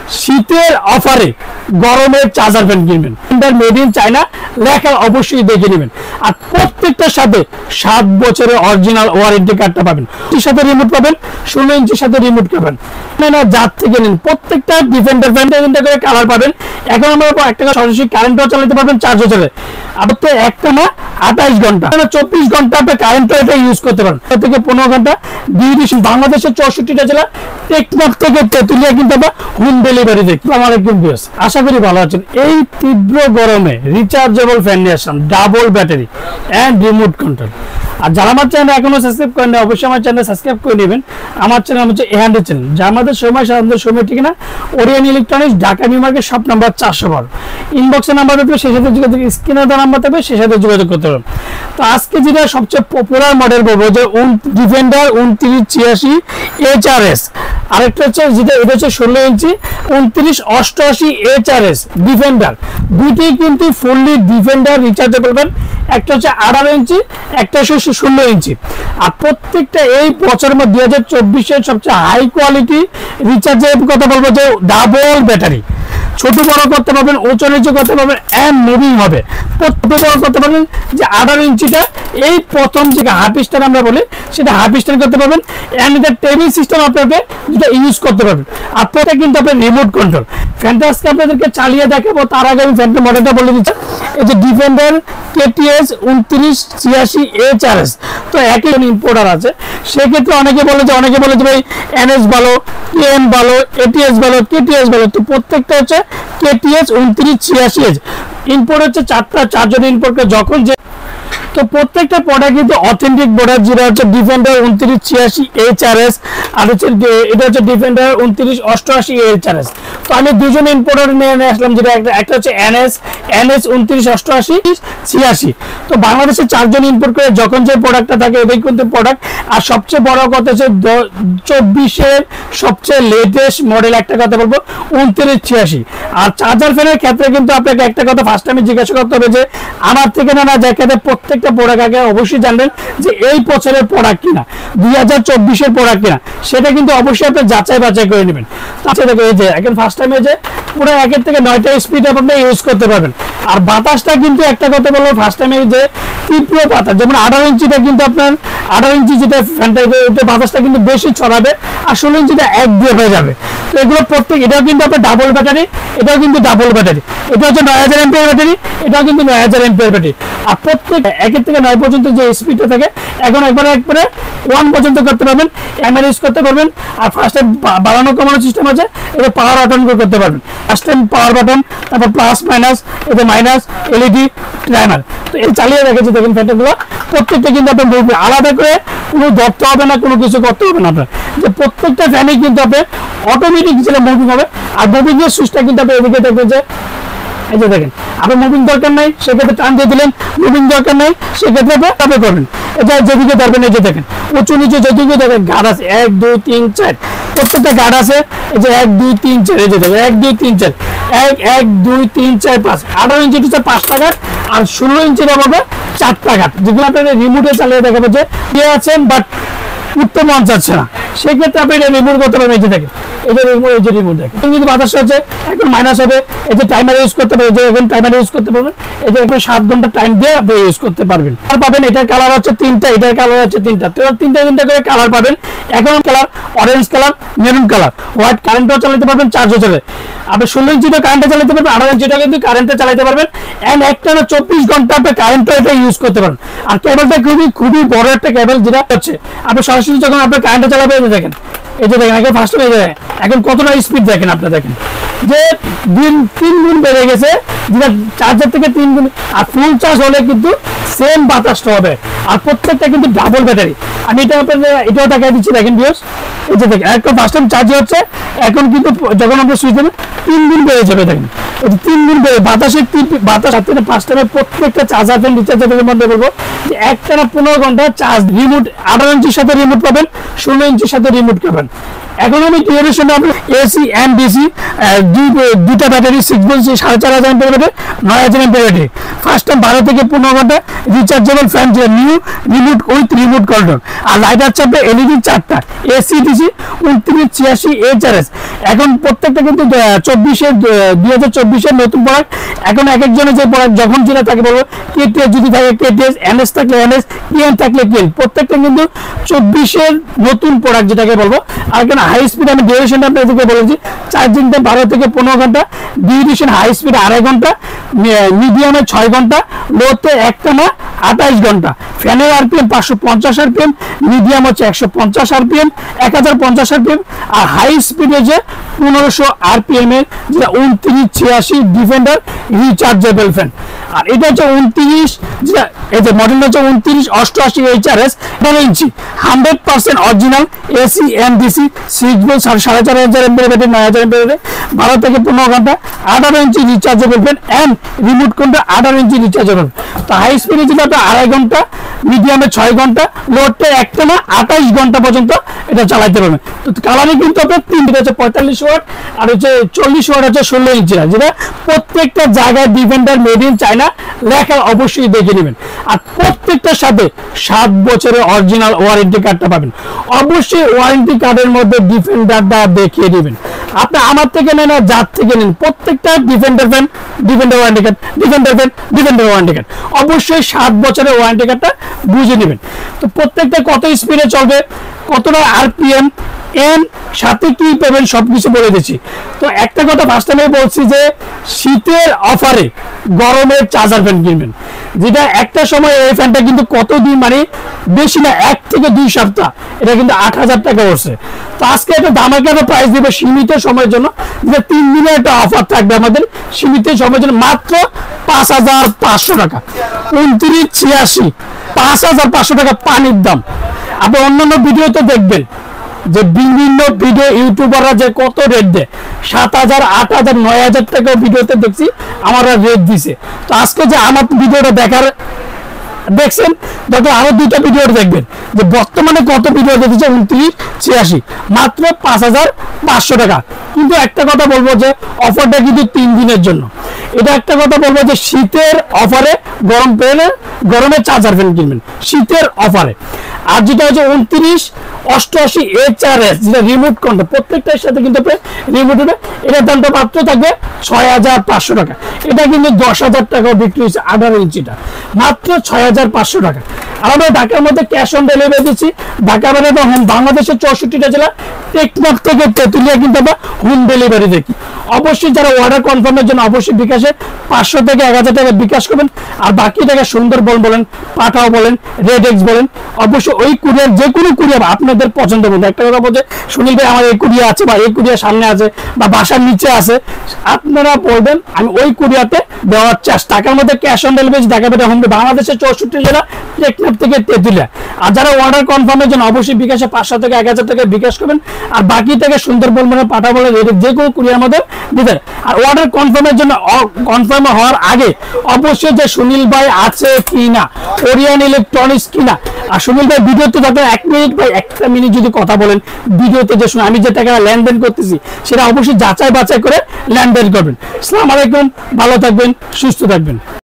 শীতের অফারে গরমের চার্জার ফ্যান কিনবেন, মেড ইন চায়না লেখা অবশ্যই দেখে নেবেন। আর প্রত্যেকটার সাথে 7 বছরের অরিজিনাল ওয়ারেন্টি কার্ডটা পাবেন, এর সাথে রিমোট পাবেন, 16 ইঞ্চির সাথে রিমোট পাবেন। না যার থেকে নিন প্রত্যেকটা ডিফেন্ডার ফ্যান করে কালার পাবেন। এখন আমরা একটা সরাসরি কারেন্টও চালাতে পারবেন, চার্জও চলে। আবার তো একটা না 28 ঘন্টা 24 ঘন্টা আপনি কারেন্টও এটা ইউজ করতে পারেন, থেকে 15 ঘন্টা ডিউরেশন। বাংলাদেশের 64টা জেলা টেকনাফ থেকে তেতুলিয়া কিন্তু আমরা হোম ডেলিভারি দেখি। আলাইকুম ভিউয়ার্স, আশা করি ভালো আছেন। এই তীব্র গরমে রিচার্জেবল ফ্যান নিয়ে আসলাম, double battery and remote control. আর যারা আমার চ্যানেল এখনো সাবস্ক্রাইব করেন না, অবশ্যই আমার চ্যানেল সাবস্ক্রাইব করে নেবেন। আমার চ্যানেল হচ্ছে এহান্ডের চ্যানেল, যা আমাদের সময় ঠিকানা Orient Electronics, Dhaka New Market, shop number 412। ইনবক্সে নাম্বার থাকবে, সেই সাথে যোগাযোগ, স্ক্রিনে দেওয়া নাম্বার থাকবে, সেই সাথে যোগাযোগ করতে পারবেন। তো আজকে যেটা সবচেয়ে পপুলার মডেল বলবো যে ডিফেন্ডার 2986 HRS, আরেকটা হচ্ছে যেটা এটা হচ্ছে 16 ইঞ্চি 2988 HRS ডিফেন্ডার। দুইটাই কিন্তু ফুললি ডিফেন্ডার রিচার্জেবল ফ্যান, একটা হচ্ছে 18 ইঞ্চি, একটা হচ্ছে 16 ইঞ্চি। আর প্রত্যেকটা এই বছরের মধ্যে 2024-এর সবচেয়ে হাই কোয়ালিটি রিচার্জের কথা বলবো যে ডাবল ব্যাটারি, ছোট বড় করতে পারবেন, উঁচু নিচু করতে পারবেন, এন্ড মুভিং হবে। ছোট বড় করতে পারবেন যে 18 ইঞ্চিটা এই প্রথম যে হাফ স্ট্যান্ড আমরা বলি সেটা হাফ স্ট্যান্ড করতে পারবেন, এন্ড এটা টেবিল সিস্টেম আপনাকে যেটা ইউজ করতে পারবেন। আপনারা কিন্তু আপনার রিমোট কন্ট্রোল ফ্যানটা আজকে আপনাদেরকে চালিয়ে দেখাবো। তার আগে আমি ফ্যানটা মডেলটা বলে দিচ্ছি। এই যে ডিফেন্ডার KTS 2986 HRS, তো একই ইম্পোর্টার আছে। সেক্ষেত্রে অনেকে বলে যে ভাই NS ভালো, KM ভালো, ATS ভালো, KTS ভালো। তো প্রত্যেকটা হচ্ছে KTS 2986 ইম্পোর্ট হচ্ছে 4জন ইম্পোর্ট করে যখন যে। তো প্রত্যেকটা প্রোডাক্ট কিন্তু অথেন্টিক প্রোডাক্ট, যেটা হচ্ছে ডিফেন্ডার 2986 HRS, আর হচ্ছে এটা হচ্ছে ডিফেন্ডার 2988 HRS। তো আমি দুজন ইম্পোর্টার নিয়ে আসলাম, যেটা একটা হচ্ছে NS 2988-86। তো বাংলাদেশে 4জন ইম্পোর্ট করে যখন যে প্রোডাক্টটা থাকে এটাই কিন্তু প্রোডাক্ট। আর সবচেয়ে বড় কথা হচ্ছে 24-এর সবচেয়ে লেটেস্ট মডেল একটা কথা বলবো 2986। আর চার্জার ফ্যানের ক্ষেত্রে কিন্তু আপনাকে একটা কথা ফার্স্ট টাইমে জিজ্ঞাসা করতে হবে যে আমার থেকে না যাকে প্রত্যেকটা প্রোডাক্ট আগে অবশ্যই জানবেন যে এই বছরের প্রোডাক্ট কিনা, 2024-এর প্রোডাক্ট কিনা, সেটা কিন্তু অবশ্যই আপনি যাচাই বাছাই করে নেবেন। আচ্ছা দেখো, এই যে এখন ফার্স্ট টাইমে যে পুরো 1 থেকে 9টা স্পিড আপনি ইউজ করতে পারবেন। আর বাতাসটা কিন্তু একটা কথা বলবো ফার্স্ট টাইমে যে তীব্র বাতাস, যেমন 18 ইঞ্চিটা কিন্তু আপনার 18 ইঞ্চি যেটা ফ্যানটা বাতাসটা কিন্তু বেশি ছড়াবে, আর 16 ইঞ্চিটা এক দিয়ে হয়ে যাবে। তো এগুলো প্রত্যেক, এটাও কিন্তু আপনার ডাবল ব্যাটারি, এটাও কিন্তু ডাবল ব্যাটারি, এটা হচ্ছে 9000 এমপিআর ব্যাটারি, এটাও কিন্তু 9000 এমপিআর ব্যাটারি। আর প্রত্যেক 1 থেকে 9 পর্যন্ত যে স্পিডটা থাকে এখন একবারে 1 পর্যন্ত করতে পারবেন, ক্যামেরা ইউজ করতে পারবেন। আর ফার্স্ট টাইম বাড়ানো কমানোর সিস্টেম আছে, এটা পাওয়ার বাটন করতে পারবেন। ফার্স্ট টাইম পাওয়ার বাটন, তারপর প্লাস মাইনাস, এটা মাইনাস, LED টাইমার। তো এই চালিয়ে রেখেছে দেখেন ফ্যানগুলো প্রত্যেকটা কিন্তু আপনার আলাদা করে কোনো ধরতে হবে না, কোনো কিছু করতে হবে না আপনার, যে প্রত্যেকটা ফ্যানে কিন্তু আপনার অটোমেটিক যেটা মুভিং হবে। আর মুভিং এর সুইচটা কিন্তু আপনি এদিকে দেখবেন যে এই যে দেখেন, আপনার মুভিং দরকার নাই সেক্ষেত্রে টান দিয়ে দিলেন, মুভিং দরকার নাই সেক্ষেত্রে আপনি করবেন। এটা যেদিকে ধরবেন, এই যে দেখেন উঁচু নিচে যেদিকে দেখেন গার্ড আছে 1 2 3 4, প্রত্যেকটা গার্ড আছে। এই যে 1 2 3 4, এই যে দেখেন 1 2 3 4, 1 2 3 4 5। 18 ইঞ্চি হচ্ছে 5টা গার্ড, আর 16 ইঞ্চির হবে 4টা গার্ড, যেগুলো আপনার রিমোটে চালিয়ে দেখাবো যে ইয়ে আছেন বাট উঠতে মন চাচ্ছে না, সেক্ষেত্রে আপনি এটা রিমোট করতে পারবেন। এই যে দেখেন, এই যে রিমোট দেখেন কিন্তু বাতাস হচ্ছে এখন মাইনাস হবে। এই যে টাইমার ইউজ করতে পারবেন, যে এখন টাইমার ইউজ করতে পারবেন। এই যে 7 ঘন্টা টাইম দিয়ে আপনি ইউজ করতে পারবেন। আর পাবেন এটার কালার হচ্ছে 3টা, এটার কালার হচ্ছে 3টা। তো 3টা করে কালার পাবেন। এখন colour orange colour, maroon colour, white. কারেন্টও চালাতে পারবেন, চার্জও চলে। আপনি 16 ইঞ্চিটা কারেন্টে চালাতে পারবেন, 18 ইঞ্চিটা কিন্তু কারেন্টে চালাতে পারবেন, এন্ড একটা না 24 ঘন্টা আপনি কারেন্টও এটা ইউজ করতে পারেন। আর কেবলটা খুবই বড় একটা কেবল, যেটা হচ্ছে আপনি সরাসরি যখন আপনি কারেন্টে চালাবেন, দেখেন এই যে দেখেন এখন ফার্স্ট এখন কতটা স্পিড দেখেন, আপনি দেখেন যে 3 গুণ বেড়ে গেছে, যেটা চার্জার থেকে 3 গুণ। আর ফুল চার্জ হলে কিন্তু সেম বাতাসটা হবে। আর প্রত্যেকটা কিন্তু ডাবল ব্যাটারি। আমি এটা আপনাদের এটাও দেখাই দিচ্ছি, দেখেন ভিউয়ার্স। এই যে দেখেন একদম ফার্স্ট টাইম চার্জ হচ্ছে, এখন কিন্তু যখন আপনি সুইচ দেবেন 3 গুণ বেড়ে যাবে। দেখেন এই যে 3 গুণ বেড়ে বাতাসের বাতাস 7 থেকে 5 টাইমে প্রত্যেকটা চার্জার ফ্যান রিচার্জের মধ্যে বলবো যে একটানা 15 ঘন্টা চার্জ। রিমোট 18 ইঞ্চির সাথে রিমোট পাবেন, 16 ইঞ্চির সাথে রিমোট পাবেন। এখন আমি ডিউরেশন আপনি AC and DC দুইটা battery 6 volt 4500 ampere battery, 9000 mAh battery, first time 12 থেকে 15 ঘন্টা রিচার্জেবল ফ্যান, যে new remote with remote control. আর লাইটার চাপে এলইডি 4টা, এসি ডিসি 2986 এইচআরএস। এখন প্রত্যেকটা কিন্তু 2024 নতুন প্রোডাক্ট। এখন এক একজনের যে প্রোডাক্ট যখন যেটা থাকে বলবো, কেটিএস যদি থাকে কেটিএস, এনএস থাকলে এনএস, কিএন থাকলে কিএন, প্রত্যেকটা কিন্তু 24 নতুন প্রোডাক্ট যেটাকে বলবো। আর এখানে হাই স্পিড আমি ডিউরেশনটা আপনাদেরকে বলেছি, চার্জিংটা 12 থেকে 15 ঘন্টা, ডিউরেশন হাই স্পিড 2.5 ঘন্টা, মিডিয়ামে 6 ঘন্টা, লোতে একটানা 28 ঘন্টা। ফ্যানের আরপিএম 550 আরপিএম, মিডিয়াম হচ্ছে 150 আরপিএম, 1050 আরপিএম। আর হাই স্পিড হচ্ছে 1500 আরপিএম এর, যেটা 2986 ডিফেন্ডার রিচার্জেবল ফ্যান। আর এটা হচ্ছে 29, যেটা এই যে মডেল হচ্ছে 2988 HRS, 12 inch 100% original AC and DC 6 volt 4500 ampere battery, 9000 ampere, 12 থেকে 15 ঘন্টা, 18 inch rechargeable fan and remote control 18 inch rechargeable. তো হাই স্পিডে যেটা 2.5 ঘন্টা, মিডিয়ামে 6 ঘন্টা, লোডে একটানা 28 ঘন্টা পর্যন্ত এটা চালাতে পারবে। তো কালারে কিন্তু আপনার 3টা হচ্ছে 45 ওয়াট, আর হচ্ছে 40 ওয়াট হচ্ছে 16 ইঞ্চি, যেটা প্রত্যেকটা জায়গায় ডিফেন্ডার মেড ইন চায়না লেখা অবশ্যই দেখে নেবেন। আর প্রত্যেকটার সাথে 7 বছরের অরিজিনাল ওয়ারেন্টি কার্ডটা পাবেন। অবশ্যই ওয়ারেন্টি কার্ডের মধ্যে ডিফেন্ডারটা দেখিয়ে দিবেন। আপনি আমার থেকে নেন আর যার থেকে নেন, প্রত্যেকটা Defender fan, Defender warranty card, Defender fan, Defender warranty card, অবশ্যই 7 বছরের ওয়ারেন্টি কার্ডটা বুঝে নেবেন। তো প্রত্যেকটা কত স্পিডে চলবে, কতটা আরপিএম, এর সাথে কি পাবেন সবকিছু বলে দিচ্ছি। তো একটা কথা ফার্স্ট টাইমে বলছি যে শীতের অফারে গরমের চার্জার ফ্যান কিনবেন, যেটা একটা সময় এই ফ্যানটা কিন্তু কতদিন মানে বেশি না 1 থেকে 2 সপ্তাহ এটা কিন্তু 8000 টাকা পড়ছে। তো আজকে একটা ধামাকা প্রাইস দিব সীমিত সময়ের জন্য, যে 3 দিনের একটা অফার থাকবে আমাদের সীমিত সময়ের জন্য, মাত্র 5500 টাকা, 2986, 5500 টাকা পানির দাম। আপনি অন্যান্য ভিডিওতে দেখবেন যে বিভিন্ন ভিডিও ইউটিউবাররা যে কত রেট দেয়, 7000, 8000, 9000 টাকা ভিডিওতে দেখছি আমরা রেট দিছে। তো আজকে যে আমার ভিডিওটা দেখছেন, দেখো আরো 2টা ভিডিও দেখবেন যে বর্তমানে কত ভিডিও দেখেছে, 2986, মাত্র 5500 টাকা। কিন্তু একটা কথা বলবো যে অফারটা কিন্তু 3 দিনের জন্য। এটা একটা কথা বলবো যে শীতের অফারে গরম পেলে গরমের চার্জার ফ্যান কিনবেন শীতের অফারে। আর যেটা হচ্ছে 2988 এইচআরএস, যেটা রিমোট কন্ট্রোল, প্রত্যেকটার সাথে কিন্তু রিমোট হবে। এটার দামটা মাত্র থাকবে 6500 টাকা। এটা কিন্তু 10000 টাকাও বিক্রি হচ্ছে 18 ইঞ্চিটা, মাত্র 6500 টাকা। আর আমরা ঢাকার মধ্যে ক্যাশ অন ডেলিভারি দিচ্ছি। ঢাকা মানে বাংলাদেশের 64টা জেলা, টেকনাফ থেকে তেতুলিয়া কিন্তু আমরা হোম ডেলিভারি দেখি। অবশ্যই যারা অর্ডার কনফার্মের জন্য অবশ্যই বিকাশে 500 থেকে 1000 টাকা বিকাশ করবেন। আর বাকি টাকা সুন্দরবন বলেন, পাঠাও বলেন, রেড এক্স বলেন, অবশ্যই ওই কুরিয়ার, যে কোনো কুরিয়ার আপনাদের পছন্দ মতো। একটা কথা বলছে সুনীল ভাই আমার এই কুরিয়ার আছে, বা এই কুরিয়ার সামনে আছে, বা বাসার নিচে আছে, আপনারা বলবেন আমি ওই কুরিয়াতে দেওয়ার টাকার মধ্যে ক্যাশ অন ডেলিভারি ঢাকা থেকে হোম, বাংলাদেশের 64 জেলা, টেকনাফ থেকে তেতুলিয়া। আর যারা অর্ডার কনফার্মের জন্য অবশ্যই বিকাশে 500 থেকে 1000 টাকা বিকাশ করবেন। আর বাকি টাকা সুন্দরবন মানে পাঠাও বলে যে কোনো কুরিয়ার মধ্যে দিবেন। আর অর্ডার কনফার্মের জন্য কনফার্ম হওয়ার আগে অবশ্যই যে সুনীল ভাই আছে কিনা, ওরিয়ন ইলেকট্রনিক্স কিনা। আর সুনীল ভাই ভিডিওতে যখন 1 মিনিট বা 1টা মিনিট যদি কথা বলেন ভিডিওতে, যে আমি যে টাকা লেনদেন করতেছি সেটা অবশ্যই যাচাই বাছাই করে লেনদেন করবেন। আসসালামু আলাইকুম, ভালো থাকবেন, সুস্থ থাকবেন।